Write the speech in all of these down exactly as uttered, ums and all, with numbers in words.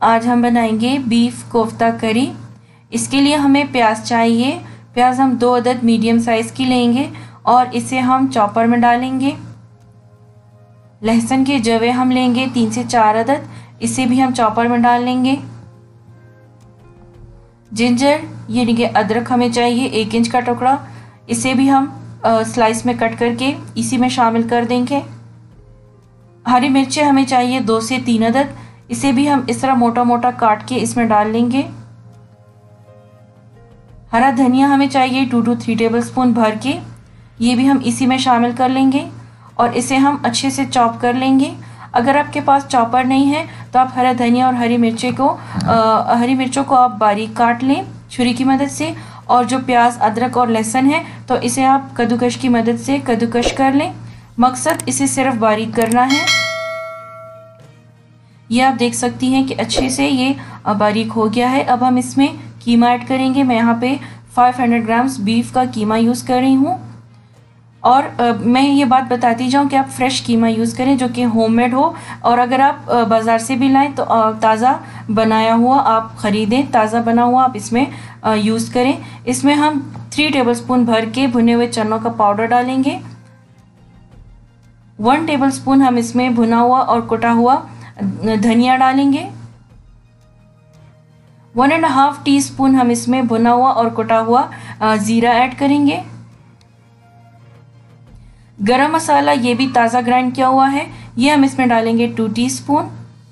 आज हम बनाएंगे बीफ कोफ्ता करी। इसके लिए हमें प्याज चाहिए। प्याज हम दो अदद मीडियम साइज़ की लेंगे और इसे हम चॉपर में डालेंगे। लहसुन के जवे हम लेंगे तीन से चार अदद, इसे भी हम चॉपर में डाल लेंगे। जिंजर यानी कि अदरक हमें चाहिए एक इंच का टुकड़ा, इसे भी हम आ, स्लाइस में कट करके इसी में शामिल कर देंगे। हरी मिर्चें हमें चाहिए दो से तीन अदद, इसे भी हम इस तरह मोटा मोटा काट के इसमें डाल लेंगे। हरा धनिया हमें चाहिए two two three tablespoon भर के, ये भी हम इसी में शामिल कर लेंगे और इसे हम अच्छे से चॉप कर लेंगे। अगर आपके पास चॉपर नहीं है तो आप हरा धनिया और हरी मिर्चें को आ, हरी मिर्चों को आप बारीक काट लें छुरी की मदद से, और जो प्याज अदरक और लहसुन है तो इसे आप कद्दूकश की मदद से कद्दूकश कर लें। मकसद इसे सिर्फ बारीक करना है। ये आप देख सकती हैं कि अच्छे से ये बारीक हो गया है। अब हम इसमें कीमा ऐड करेंगे। मैं यहाँ पे पाँच सौ ग्राम्स बीफ का कीमा यूज़ कर रही हूँ। और आ, मैं ये बात बताती जाऊँ कि आप फ्रेश कीमा यूज़ करें जो कि होममेड हो, और अगर आप बाज़ार से भी लाएं तो ताज़ा बनाया हुआ आप ख़रीदें, ताज़ा बना हुआ आप इसमें यूज़ करें। इसमें हम थ्री टेबलस्पून भर के भुने हुए चनों का पाउडर डालेंगे। वन टेबलस्पून हम इसमें भुना हुआ और कुटा हुआ धनिया डालेंगे। One and half teaspoon हम इसमें भुना हुआ और कुटा हुआ ज़ीरा ऐड करेंगे। गरम मसाला ये भी ताज़ा ग्राइंड किया हुआ है, ये हम इसमें डालेंगे टू टीस्पून।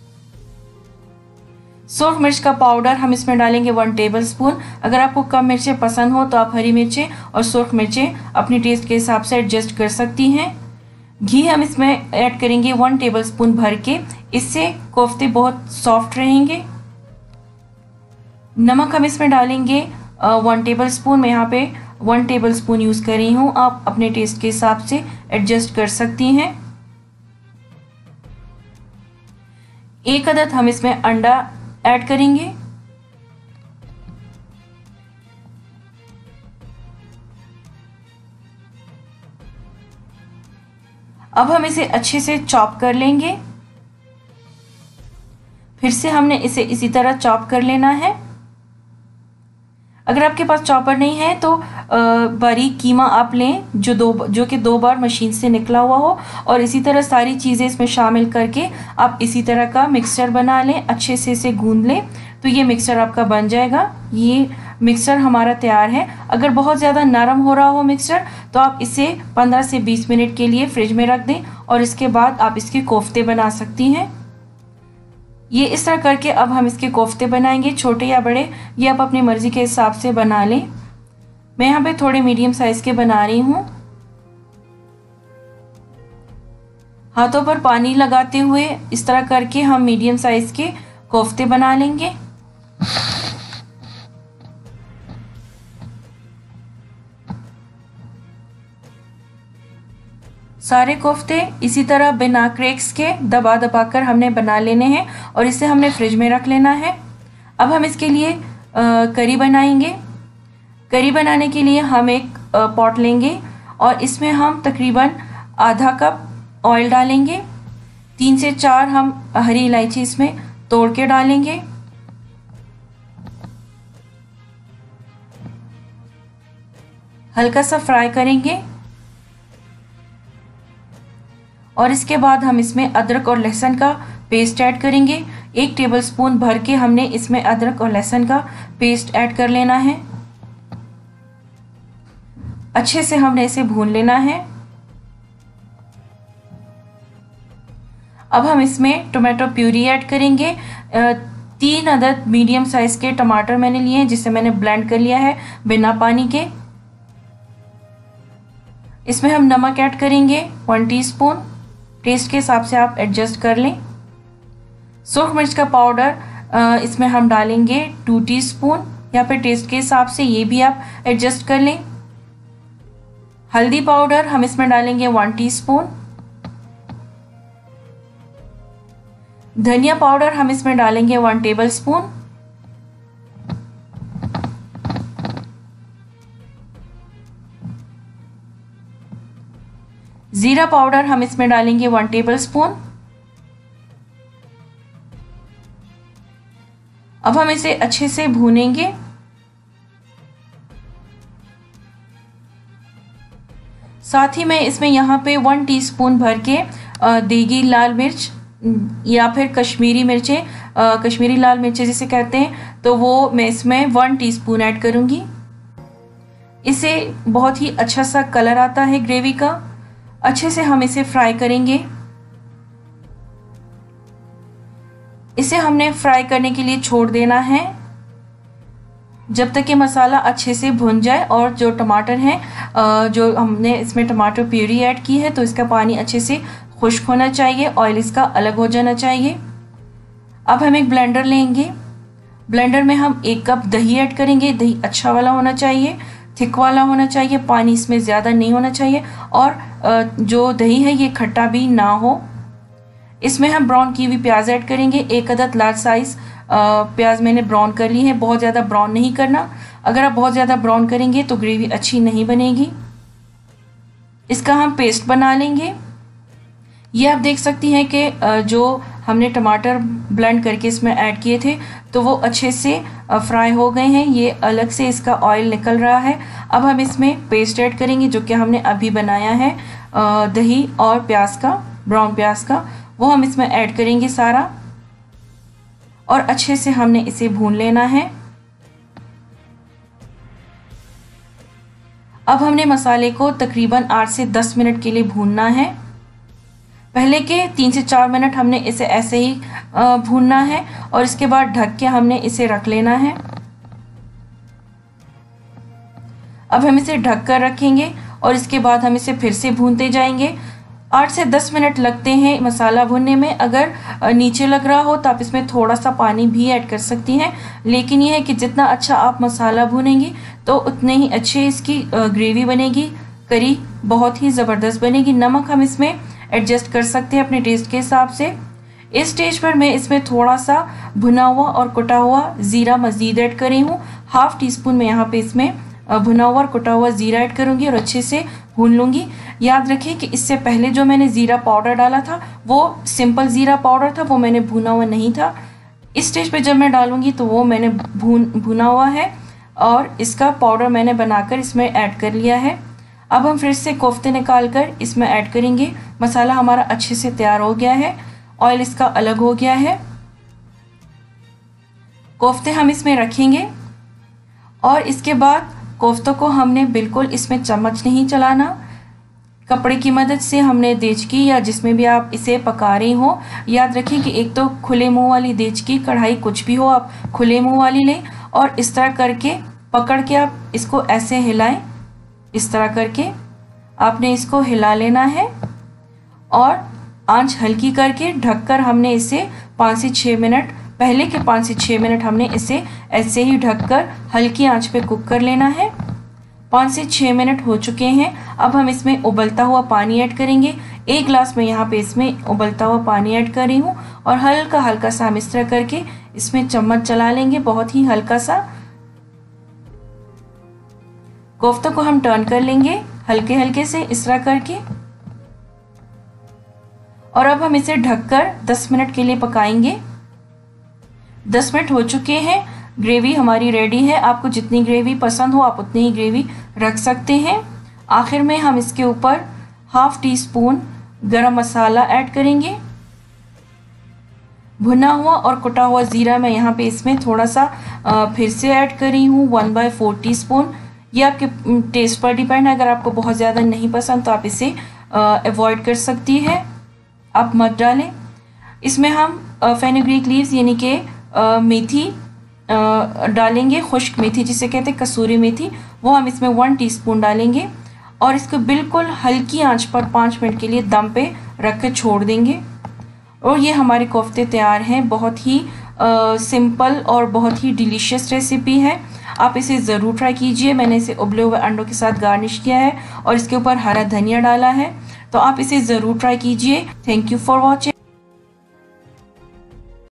सूर्ख मिर्च का पाउडर हम इसमें डालेंगे वन टेबलस्पून। अगर आपको कम मिर्चें पसंद हो तो आप हरी मिर्चें और सूर्ख मिर्चें अपनी टेस्ट के हिसाब से एडजस्ट कर सकती हैं। घी हम इसमें ऐड करेंगे वन टेबलस्पून भर के, इससे कोफ्ते बहुत सॉफ्ट रहेंगे। नमक हम इसमें डालेंगे वन टेबलस्पून। मैं यहाँ पे वन टेबलस्पून यूज़ कर रही हूँ, आप अपने टेस्ट के हिसाब से एडजस्ट कर सकती हैं। एक अदद हम इसमें अंडा ऐड करेंगे। अब हम इसे अच्छे से चॉप कर लेंगे। फिर से हमने इसे इसी तरह चॉप कर लेना है। अगर आपके पास चॉपर नहीं है तो बारीक कीमा आप लें जो दो जो कि दो बार मशीन से निकला हुआ हो, और इसी तरह सारी चीज़ें इसमें शामिल करके आप इसी तरह का मिक्सचर बना लें, अच्छे से इसे गूंद लें तो ये मिक्सचर आपका बन जाएगा। ये मिक्सचर हमारा तैयार है। अगर बहुत ज़्यादा नरम हो रहा हो मिक्सचर तो आप इसे पंद्रह से बीस मिनट के लिए फ्रिज में रख दें और इसके बाद आप इसके कोफ्ते बना सकती हैं। ये इस तरह करके अब हम इसके कोफ्ते बनाएंगे, छोटे या बड़े ये आप अपनी मर्ज़ी के हिसाब से बना लें। मैं यहाँ पे थोड़े मीडियम साइज़ के बना रही हूँ। हाथों पर पानी लगाते हुए इस तरह करके हम मीडियम साइज़ के कोफ्ते बना लेंगे। सारे कोफ्ते इसी तरह बिना क्रैक्स के दबा दबा कर हमने बना लेने हैं और इसे हमने फ्रिज में रख लेना है। अब हम इसके लिए आ, करी बनाएंगे। करी बनाने के लिए हम एक पॉट लेंगे और इसमें हम तकरीबन आधा कप ऑयल डालेंगे। तीन से चार हम हरी इलायची इसमें तोड़ के डालेंगे। हल्का सा फ्राई करेंगे और इसके बाद हम इसमें अदरक और लहसुन का पेस्ट ऐड करेंगे। एक टेबलस्पून भर के हमने इसमें अदरक और लहसुन का पेस्ट ऐड कर लेना है। अच्छे से हमने इसे भून लेना है। अब हम इसमें टोमेटो प्यूरी ऐड करेंगे। तीन अदद मीडियम साइज के टमाटर मैंने लिए हैं जिसे मैंने ब्लेंड कर लिया है बिना पानी के। इसमें हम नमक ऐड करेंगे वन टीस्पून, टेस्ट के हिसाब से आप एडजस्ट कर लें। सूर्ख मिर्च का पाउडर इसमें हम डालेंगे टू टीस्पून या फिर टेस्ट के हिसाब से, ये भी आप एडजस्ट कर लें। हल्दी पाउडर हम इसमें डालेंगे वन टीस्पून। धनिया पाउडर हम इसमें डालेंगे वन टेबलस्पून। जीरा पाउडर हम इसमें डालेंगे वन टेबलस्पून। अब हम इसे अच्छे से भूनेंगे। साथ ही मैं इसमें यहाँ पे वन टीस्पून भर के देगी लाल मिर्च या फिर कश्मीरी मिर्चें, कश्मीरी लाल मिर्चें जिसे कहते हैं, तो वो मैं इसमें वन टीस्पून ऐड करूँगी। इससे बहुत ही अच्छा सा कलर आता है ग्रेवी का। अच्छे से हम इसे फ्राई करेंगे। इसे हमने फ्राई करने के लिए छोड़ देना है जब तक कि मसाला अच्छे से भुन जाए और जो टमाटर हैं, जो हमने इसमें टमाटर प्यूरी ऐड की है, तो इसका पानी अच्छे से खुश्क होना चाहिए, ऑयल इसका अलग हो जाना चाहिए। अब हम एक ब्लेंडर लेंगे। ब्लेंडर में हम एक कप दही ऐड करेंगे। दही अच्छा वाला होना चाहिए, थिक वाला होना चाहिए, पानी इसमें ज़्यादा नहीं होना चाहिए और जो दही है ये खट्टा भी ना हो। इसमें हम ब्राउन की हुई प्याज ऐड करेंगे। एक अदद लार्ज साइज़ प्याज मैंने ब्राउन कर ली है। बहुत ज़्यादा ब्राउन नहीं करना, अगर आप बहुत ज़्यादा ब्राउन करेंगे तो ग्रेवी अच्छी नहीं बनेगी। इसका हम पेस्ट बना लेंगे। ये आप देख सकती हैं कि जो हमने टमाटर ब्लेंड करके इसमें ऐड किए थे तो वो अच्छे से फ्राई हो गए हैं। ये अलग से इसका ऑयल निकल रहा है। अब हम इसमें पेस्ट ऐड करेंगे जो कि हमने अभी बनाया है दही और प्याज का, ब्राउन प्याज का, वो हम इसमें ऐड करेंगे सारा और अच्छे से हमने इसे भून लेना है। अब हमने मसाले को तकरीबन आठ से दस मिनट के लिए भूनना है। पहले के तीन से चार मिनट हमने इसे ऐसे ही भूनना है और इसके बाद ढक के हमने इसे रख लेना है। अब हम इसे ढक कर रखेंगे और इसके बाद हम इसे फिर से भूनते जाएंगे। आठ से दस मिनट लगते हैं मसाला भूनने में। अगर नीचे लग रहा हो तो आप इसमें थोड़ा सा पानी भी ऐड कर सकती हैं, लेकिन यह है कि जितना अच्छा आप मसाला भूनेंगी तो उतने ही अच्छी इसकी ग्रेवी बनेगी। करी बहुत ही ज़बरदस्त बनेगी। नमक हम इसमें एडजस्ट कर सकते हैं अपने टेस्ट के हिसाब से। इस स्टेज पर मैं इसमें थोड़ा सा भुना हुआ और कुटा हुआ ज़ीरा मज़ीद ऐड करी हूँ। हाफ़ टी स्पून में यहाँ पे इसमें भुना हुआ और कुटा हुआ ज़ीरा ऐड करूँगी और अच्छे से भून लूँगी। याद रखें कि इससे पहले जो मैंने ज़ीरा पाउडर डाला था वो सिंपल ज़ीरा पाउडर था, वो मैंने भुना हुआ नहीं था। इस स्टेज पे जब मैं डालूँगी तो वो मैंने भून भुना हुआ है और इसका पाउडर मैंने बनाकर इसमें ऐड कर लिया है। अब हम फिर से कोफ्ते निकाल कर इसमें ऐड करेंगे। मसाला हमारा अच्छे से तैयार हो गया है, ऑयल इसका अलग हो गया है। कोफ्ते हम इसमें रखेंगे और इसके बाद कोफ्तों को हमने बिल्कुल इसमें चम्मच नहीं चलाना। कपड़े की मदद से हमने देचकी या जिसमें भी आप इसे पका रही हो, याद रखें कि एक तो खुले मुंह वाली देचकी, कढ़ाई, कुछ भी हो आप खुले मुंह वाली लें और इस तरह करके पकड़ के आप इसको ऐसे हिलाएं। इस तरह करके आपने इसको हिला लेना है और आंच हल्की करके ढककर हमने इसे पाँच से छः मिनट, पहले के पाँच से छः मिनट हमने इसे ऐसे ही ढककर हल्की आंच पे कुक कर लेना है। पाँच से छः मिनट हो चुके हैं। अब हम इसमें उबलता हुआ पानी ऐड करेंगे। एक गिलास में यहाँ पे इसमें उबलता हुआ पानी ऐड कर रही हूँ और हल्का हल्का सा हम इस तरह करके इसमें चम्मच चला लेंगे, बहुत ही हल्का सा। कोफ्तों को हम टर्न कर लेंगे हल्के हल्के से इस तरह करके और अब हम इसे ढककर दस मिनट के लिए पकाएंगे। दस मिनट हो चुके हैं, ग्रेवी हमारी रेडी है। आपको जितनी ग्रेवी पसंद हो आप उतनी ही ग्रेवी रख सकते हैं। आखिर में हम इसके ऊपर हाफ टी स्पून गरम मसाला ऐड करेंगे। भुना हुआ और कुटा हुआ ज़ीरा मैं यहाँ पे इसमें थोड़ा सा फिर से ऐड करी हूँ, one by four teaspoon. ये आपके टेस्ट पर डिपेंड है, अगर आपको बहुत ज़्यादा नहीं पसंद तो आप इसे अवॉइड कर सकती है, आप मत डालें। इसमें हम फेनुग्रीक लीव्स यानी कि मेथी डालेंगे, खुश्क मेथी जिसे कहते हैं कसूरी मेथी, वो हम इसमें वन टीस्पून डालेंगे और इसको बिल्कुल हल्की आंच पर पाँच मिनट के लिए दम पे रख के छोड़ देंगे और ये हमारे कोफ्ते तैयार हैं। बहुत ही आ, सिंपल और बहुत ही डिलीशियस रेसिपी है, आप इसे ज़रूर ट्राई कीजिए। मैंने इसे उबले हुए अंडों के साथ गार्निश किया है और इसके ऊपर हरा धनिया डाला है, तो आप इसे ज़रूर ट्राई कीजिए। Thank you for watching.